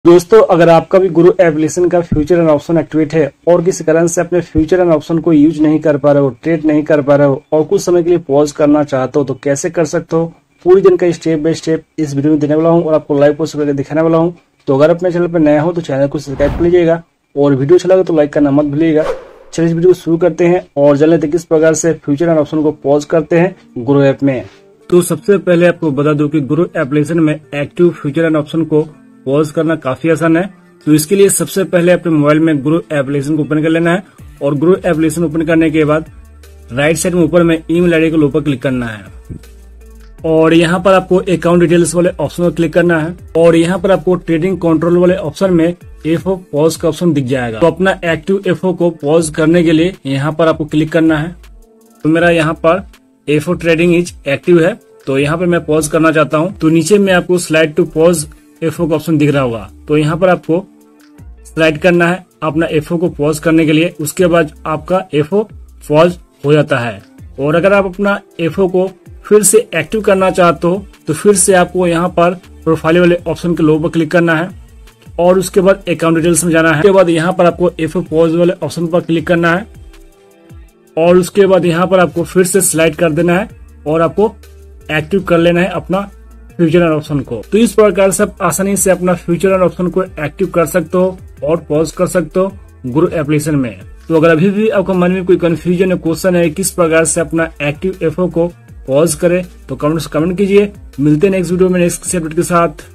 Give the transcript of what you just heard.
दोस्तों, अगर आपका भी गुरु एप्लीकेशन का फ्यूचर एंड ऑप्शन एक्टिवेट है और किसी कारण से अपने फ्यूचर एंड ऑप्शन को यूज नहीं कर पा रहे हो, ट्रेड नहीं कर पा रहे हो और कुछ समय के लिए पॉज करना चाहते हो तो कैसे कर सकते हो, पूरी जानकारी स्टेप बाय स्टेप इस वीडियो में देने वाला हूं और आपको लाइव पोस्ट करके दिखाने वाला हूं। तो अगर अपने चैनल पर नया हो तो चैनल को सब्सक्राइब कर लीजिएगा और वीडियो अच्छा लगे तो लाइक करना मत भूलिएगा। चलिए इस वीडियो को शुरू करते हैं और जान लेते हैं किस प्रकार से फ्यूचर एंड ऑप्शन को पॉज करते हैं गुरु ऐप में। तो सबसे पहले आपको बता दूं कि गुरु एप्लीकेशन में एक्टिव फ्यूचर एंड ऑप्शन को पॉज करना काफी आसान है। तो इसके लिए सबसे पहले अपने मोबाइल में गुरु एप्लीकेशन को ओपन कर लेना है और गुरु एप्लीकेशन ओपन करने के बाद राइट साइड में ऊपर में ईमेल आईडी के ऊपर क्लिक करना है और यहाँ पर आपको अकाउंट डिटेल्स वाले ऑप्शन पर क्लिक करना है और यहाँ पर आपको ट्रेडिंग कंट्रोल वाले ऑप्शन में एफओ पॉज का ऑप्शन दिख जाएगा। तो अपना एक्टिव एफओ को पॉज करने के लिए यहाँ पर आपको क्लिक करना है। तो मेरा यहाँ पर एफओ ट्रेडिंग इज एक्टिव है तो यहाँ पर मैं पॉज करना चाहता हूँ। तो नीचे में आपको स्लाइड टू पॉज एफओ का ऑप्शन दिख रहा होगा, तो यहाँ पर आपको स्लाइड करना है अपना एफओ को पॉज करने के लिए। उसके बाद आपका एफओ पॉज हो जाता है। और अगर आप अपना एफओ को फिर से एक्टिव करना चाहते हो तो फिर से आपको यहाँ पर प्रोफाइल वाले ऑप्शन के लोगो पर क्लिक करना है और उसके बाद अकाउंट डिटेल्स में जाना है। उसके बाद यहाँ पर आपको एफओ पॉज वाले ऑप्शन पर क्लिक करना है और उसके बाद यहाँ पर आपको फिर से स्लाइड कर देना है और आपको एक्टिव कर लेना है अपना फ्यूचर एंड ऑप्शन को। तो इस प्रकार से आप आसानी से अपना फ्यूचर एंड ऑप्शन को एक्टिव कर सकते हो और पॉज कर सकते हो गुरु एप्लीकेशन में। तो अगर अभी भी आपको मन में कोई कंफ्यूजन या क्वेश्चन है किस प्रकार से अपना एक्टिव एफओ को पॉज करे तो कमेंट कीजिए। मिलते हैं नेक्स्ट वीडियो में नेक्स्ट अपडेट के साथ।